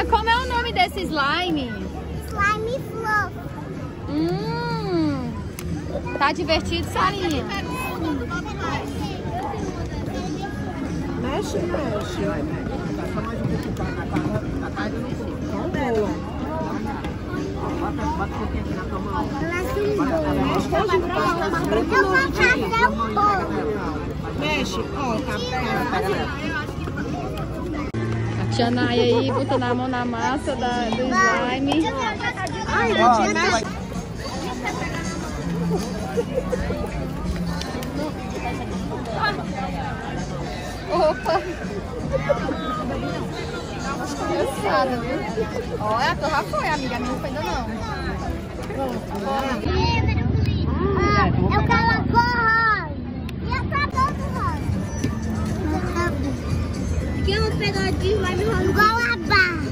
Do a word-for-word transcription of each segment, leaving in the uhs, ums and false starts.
Sarinha, como é o nome desse slime? Slime fluff. Hum, tá divertido, Sarinha? Mexe, mexe. Passa mais um pouquinho para cá. A carga não foi. Não boa. Bota, bota um pouquinho aqui na tua mão. Mexe, pode virar lá mais branco Eu vou longe. fazer o bolo. Mexe, ó, tá perto. A tia Naya aí botando a mão na massa da, do slime. Ai, da tia Naya. Opa! Cansada, viu? Olha, a tua já foi, amiga. A minha não foi ainda não. Ah, eu quero a cor rosa. E a cor do rosa? Quem eu vou pegar de slime rosa? Igual a barra.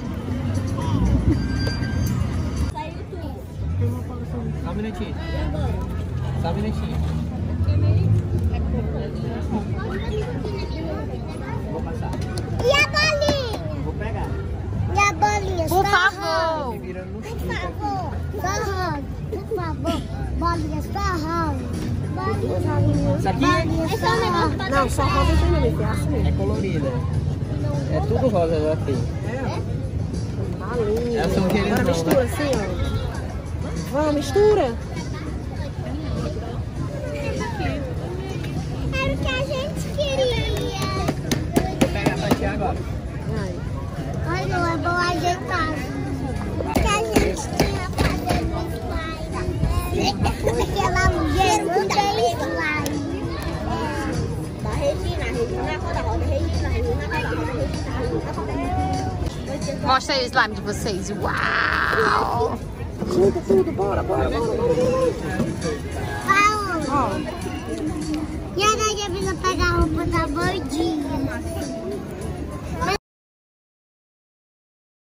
Saiu tudo. Só um minutinho. Só um minutinho. Vou passar. E a bolinha? Vou pegar. E a bolinha? Por Só favor. rosa. Me virando no Por chute. favor. Só rosa. Por favor. Bolinha só rosa. Bolinha só rosa. Isso aqui Bolinha só rosa. Não, só rosa tem nome, é assim. é colorida. É tudo rosa já aqui. Malinha. Elas são querendo Agora não, mistura né? assim, ó. Vamos, mistura. Era o que a gente queria. Vou pegar pra ti agora. Vai. Ai, não é bom ajeitar. O que a gente tinha fazendo slime. Aquela mulher não tem slime. Da Regina, Regina roda, roda, Regina, Regina roda, roda, Regina, Regina. Mostra aí o slime de vocês. Uau! Junta tudo, bora, bora, bora. Ó. E a Nadia precisa pegar a roupa da bordinha.